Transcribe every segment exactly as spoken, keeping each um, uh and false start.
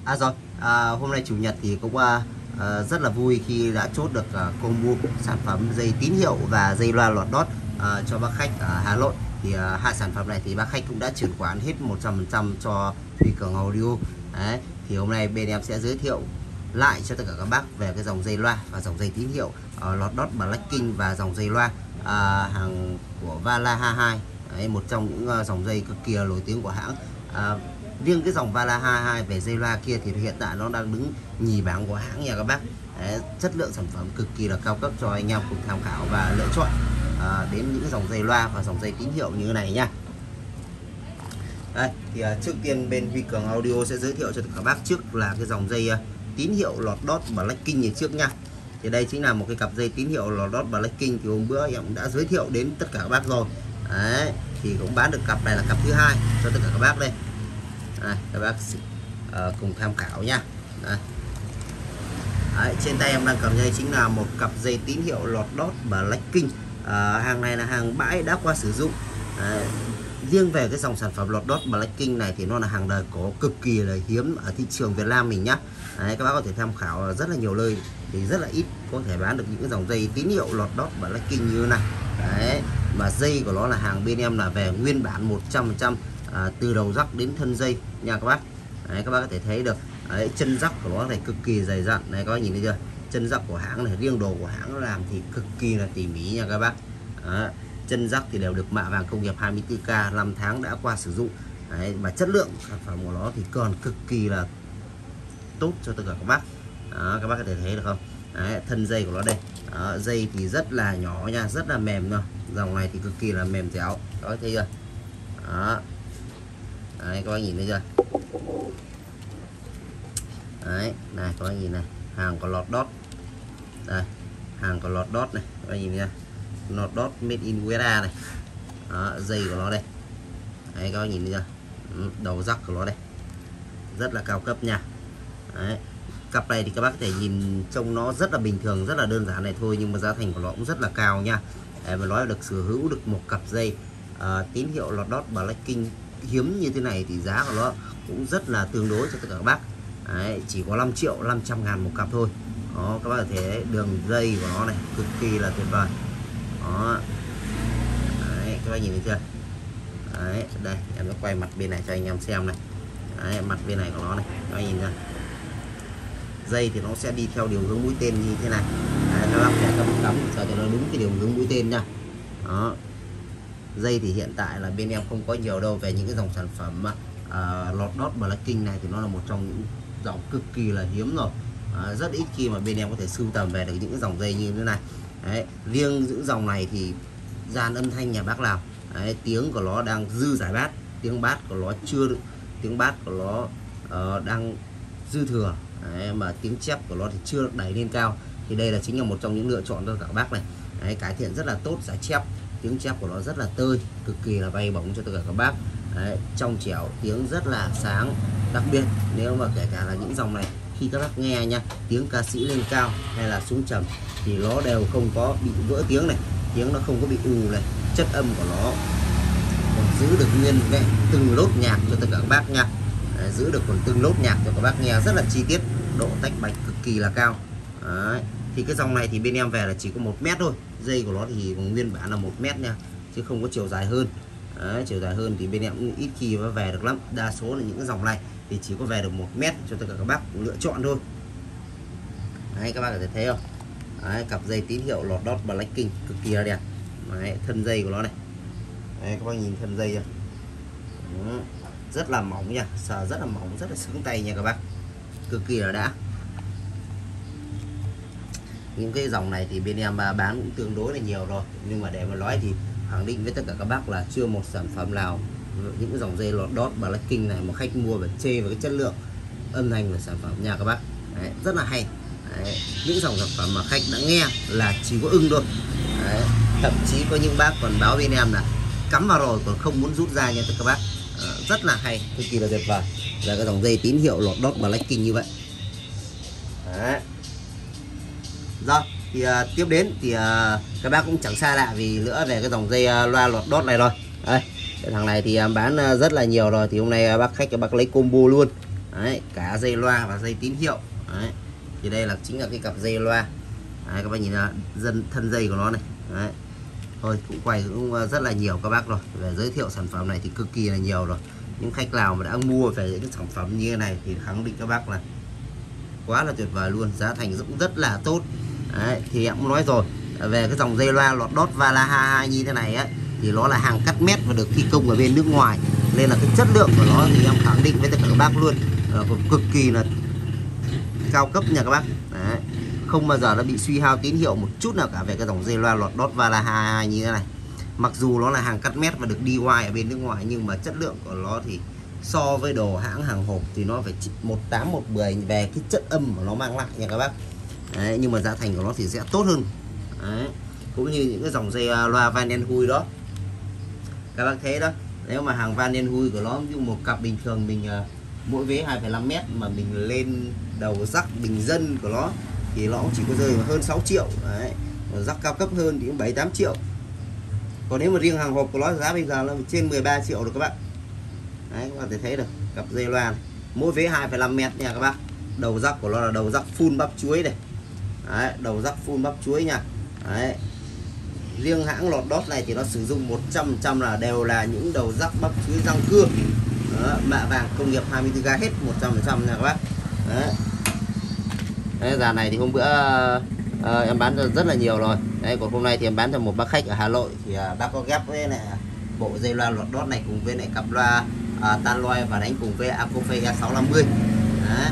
À rồi, à, hôm nay chủ nhật thì cũng à, à, rất là vui khi đã chốt được à, combo sản phẩm dây tín hiệu và dây loa lọt đót à, cho bác khách ở Hà Nội. Thì à, hai sản phẩm này thì bác khách cũng đã chuyển khoản hết một trăm phần trăm cho Huy Cường Audio. Đấy, thì hôm nay bên em sẽ giới thiệu lại cho tất cả các bác về cái dòng dây loa và dòng dây tín hiệu uh, lọt đót Blacking và dòng dây loa à, hàng của Valaha hai. Đấy, một trong những uh, dòng dây cực kỳ nổi tiếng của hãng. À, riêng cái dòng Valaha hai về dây loa kia thì hiện tại nó đang đứng nhì bảng của hãng nha các bác. Đấy, chất lượng sản phẩm cực kỳ là cao cấp cho anh em cùng tham khảo và lựa chọn à, đến những dòng dây loa và dòng dây tín hiệu như thế này nha. Đây thì uh, trước tiên bên Huy Cường Audio sẽ giới thiệu cho tất cả các bác trước là cái dòng dây uh, tín hiệu lọt đót Blacking như trước nha. Thì đây chính là một cái cặp dây tín hiệu lọt đót Blacking, thì hôm bữa em cũng đã giới thiệu đến tất cả các bác rồi. Đấy, thì cũng bán được cặp này là cặp thứ hai cho tất cả các bác đây. Đây, các bác uh, cùng tham khảo nha. Đây. Đấy, trên tay em đang cầm đây chính là một cặp dây tín hiệu lọt đót Blacking. Uh, hàng này là hàng bãi đã qua sử dụng. Đấy, riêng về cái dòng sản phẩm lọt đót Blacking này thì nó là hàng đời có cực kỳ là hiếm ở thị trường Việt Nam mình nhá. Đấy, các bác có thể tham khảo rất là nhiều nơi thì rất là ít có thể bán được những cái dòng dây tín hiệu lọt đót Blacking như thế này. Đấy, mà dây của nó là hàng bên em là về nguyên bản một trăm phần trăm à, từ đầu rắc đến thân dây nha các bác. Đấy, các bác có thể thấy được. Đấy, chân rắc của nó này cực kỳ dày dặn này, các bác nhìn thấy chưa? Chân rắc của hãng này, riêng đồ của hãng làm thì cực kỳ là tỉ mỉ nha các bác. Đấy, chân rắc thì đều được mạ vàng công nghiệp hai mươi tư K, năm tháng đã qua sử dụng. Đấy, và chất lượng sản phẩm của nó thì còn cực kỳ là tốt cho tất cả các bác. Đó, các bác có thể thấy được không? Đấy, thân dây của nó đây. Đó, dây thì rất là nhỏ nha, rất là mềm thôi. Dòng này thì cực kỳ là mềm dẻo. Các bác thấy chưa? Đó. Đấy, các bác nhìn thấy chưa? Đấy, này các bác nhìn này, hàng có lọt đót. Đây, hàng có lọt đót này, các bác nhìn nha. Lọt đót made in u ét a này. Đó, dây của nó đây. Đấy, các bác nhìn thấy chưa? Đầu rắc của nó đây. Rất là cao cấp nha. Đấy. Cặp này thì các bác có thể nhìn trông nó rất là bình thường, rất là đơn giản này thôi, nhưng mà giá thành của nó cũng rất là cao nha. Để mà nói được sở hữu được một cặp dây uh, tín hiệu lọt đót Blacking hiếm như thế này thì giá của nó cũng rất là tương đối cho tất cả các bác. Đấy, chỉ có năm triệu năm trăm ngàn một cặp thôi. Đó, các bác có thể đường dây của nó này cực kỳ là tuyệt vời. Đó. Đấy, các bác nhìn thấy chưa? Đấy, đây em sẽ quay mặt bên này cho anh em xem này. Đấy, mặt bên này của nó này, các bác nhìn ra. Dây thì nó sẽ đi theo điều hướng mũi tên như thế này. Đấy, các bác phải cắm cắm sao cho nó đúng cái điều hướng mũi tên nha. Đó. Dây thì hiện tại là bên em không có nhiều đâu, về những cái dòng sản phẩm mà uh, lọt đót Blacking này thì nó là một trong những dòng cực kỳ là hiếm rồi. Uh, rất ít khi mà bên em có thể sưu tầm về được những cái dòng dây như thế này. Đấy, riêng những dòng này thì dàn âm thanh nhà bác nào, đấy, tiếng của nó đang dư giải bát, tiếng bát của nó chưa được, tiếng bát của nó uh, đang dư thừa. Đấy, mà tiếng chép của nó thì chưa được đẩy lên cao, thì đây là chính là một trong những lựa chọn cho các bác này. Đấy, cải thiện rất là tốt giải chép, tiếng chép của nó rất là tơi, cực kỳ là bay bổng cho tất cả các bác. Đấy, trong trẻo, tiếng rất là sáng. Đặc biệt nếu mà kể cả là những dòng này khi các bác nghe nha, tiếng ca sĩ lên cao hay là xuống trầm thì nó đều không có bị vỡ tiếng này, tiếng nó không có bị ù này, chất âm của nó còn giữ được nguyên vẹn từng lốt nhạc cho tất cả các bác nha. Đấy, giữ được còn từng lốt nhạc cho các bác nghe rất là chi tiết, độ tách bạch cực kỳ là cao. Đấy, thì cái dòng này thì bên em về là chỉ có một mét thôi, dây của nó thì nguyên bản là một mét nha, chứ không có chiều dài hơn. Đấy, chiều dài hơn thì bên em cũng ít khi mà về được lắm, đa số là những cái dòng này thì chỉ có về được một mét cho tất cả các bác lựa chọn thôi. Đấy, các bác có thể thấy không? Đấy, cặp dây tín hiệu lọt đót Blacking cực kỳ là đẹp. Đấy, thân dây của nó này. Đấy, các bác nhìn thân dây chưa? Ừ, rất là mỏng nha, sờ rất là mỏng, rất là sướng tay nha các bác, cực kỳ là đã. Những cái dòng này thì bên em bán cũng tương đối là nhiều rồi, nhưng mà để mà nói thì khẳng định với tất cả các bác là chưa một sản phẩm nào những cái dòng dây lọt đót Blacking này mà khách mua và chê về cái chất lượng âm thanh của sản phẩm nha các bác. Đấy, rất là hay. Đấy, những dòng sản phẩm mà khách đã nghe là chỉ có ưng thôi. Đấy, thậm chí có những bác còn báo bên em là cắm vào rồi còn không muốn rút ra nha tất cả các bác. À, rất là hay, cực kỳ là tuyệt vời là cái dòng dây tín hiệu lọt đót Blacking như vậy. Đấy. Rồi thì uh, tiếp đến thì uh, các bác cũng chẳng xa lạ vì nữa về cái dòng dây uh, loa lọt đót này rồi. Đây, cái thằng này thì uh, bán uh, rất là nhiều rồi, thì hôm nay uh, bác khách các bác lấy combo luôn. Đấy, cả dây loa và dây tín hiệu. Đấy. Thì đây là chính là cái cặp dây loa. Đấy, các bác nhìn là dân thân dây của nó này. Đấy. Thôi cũng quay cũng rất là nhiều các bác rồi. Về giới thiệu sản phẩm này thì cực kỳ là nhiều rồi. Những khách nào mà đã mua về những cái sản phẩm như thế này thì khẳng định các bác là quá là tuyệt vời luôn, giá thành cũng rất là tốt. Đấy, thì em cũng nói rồi, về cái dòng dây loa lọt đốt Valhalla như thế này á, thì nó là hàng cắt mét và được thi công ở bên nước ngoài, nên là cái chất lượng của nó thì em khẳng định với tất cả các bác luôn, cực kỳ là cao cấp nha các bác. Đấy, không bao giờ nó bị suy hao tín hiệu một chút nào cả về cái dòng dây loa lọt đốt Valhalla như thế này. Mặc dù nó là hàng cắt mét và được đê i goai ở bên nước ngoài, nhưng mà chất lượng của nó thì so với đồ hãng hàng hộp thì nó phải một tám một mười về cái chất âm mà nó mang lại nha các bác. Đấy, nhưng mà giá thành của nó thì sẽ tốt hơn. Đấy, cũng như những cái dòng dây loa Van Den Huy đó các bác thấy đó, nếu mà hàng Van Den Huy của nó như một cặp bình thường mình uh, mỗi vế hai phẩy năm mét mà mình lên đầu rắc bình dân của nó thì nó cũng chỉ có rơi hơn sáu triệu. Đấy, rắc cao cấp hơn thì cũng bảy tám triệu. Còn nếu mà riêng hàng hộp của nó giá bây giờ nó trên mười ba triệu rồi các bạn. Đấy, các bạn thể thấy được cặp dây loa này. Mỗi vế hai phẩy năm mét nha các bác. Đầu rắc của nó là đầu rắc full bắp chuối này. Đấy, đầu rắc full bắp chuối nha. Đấy. Riêng hãng lọt đót này thì nó sử dụng một trăm phần trăm là đều là những đầu rắc bắp chuối răng cưa. Đó, mạ vàng công nghiệp hai mươi tư ga hết một trăm phần trăm nha các bác. Đấy. Đấy, dàn này thì hôm bữa uh, em bán rất là nhiều rồi. Đấy, còn hôm nay thì em bán cho một bác khách ở Hà Nội thì uh, bác có ghép với này bộ dây loa lọt đót này cùng với lại cặp loa uh, tan loa và đánh cùng với Acofe E sáu năm mươi. Đấy.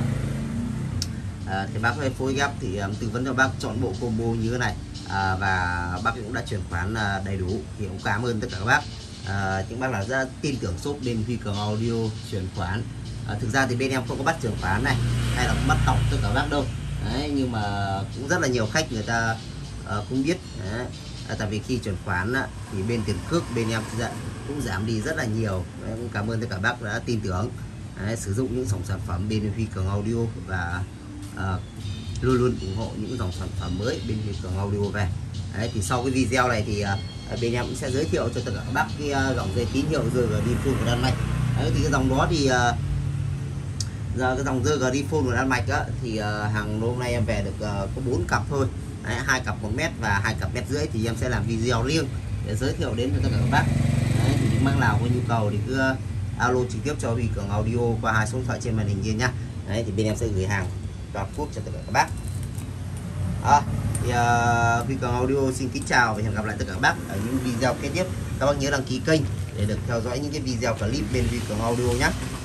À, thì bác ơi, phối ghép thì um, tư vấn cho bác chọn bộ combo như thế này, à, và bác cũng đã chuyển khoản uh, đầy đủ thì cũng cảm ơn tất cả các bác. À, những bác là rất tin tưởng shop bên Huy Cường Audio chuyển khoản. À, thực ra thì bên em không có bắt chuyển khoản này hay là bắt cọc tất cả các bác đâu. Đấy, nhưng mà cũng rất là nhiều khách người ta uh, cũng biết. Đấy. À, tại vì khi chuyển khoản á, thì bên tiền cước bên em cũng giảm đi rất là nhiều. Đấy, cũng cảm ơn tất cả các bác đã tin tưởng. Đấy, sử dụng những dòng sản phẩm bên Huy Cường Audio và À, luôn luôn ủng hộ những dòng sản phẩm mới bên Huy Cường Audio về. Đấy, thì sau cái video này thì à, bên em cũng sẽ giới thiệu cho tất cả các bác cái à, dòng dây tín hiệu giê giê Diphone của Đan Mạch. Đấy, thì cái dòng đó thì à, giờ cái dòng giê giê Diphone của Đan Mạch á, thì à, hàng hôm nay em về được à, có bốn cặp thôi. Đấy, hai cặp một mét và hai cặp mét rưỡi thì em sẽ làm video riêng để giới thiệu đến cho tất cả các bác. Đấy, thì những bác nào có nhu cầu thì cứ uh, alo trực tiếp cho Huy Cường Audio qua hai số điện thoại trên màn hình kia nhá. Đấy, thì bên em sẽ gửi hàng toàn quốc cho tất cả các bác. À, thì uh, Huy Cường Audio xin kính chào và hẹn gặp lại tất cả các bác ở những video kế tiếp. Các bác nhớ đăng ký kênh để được theo dõi những cái video clip bên Huy Cường Audio nhé.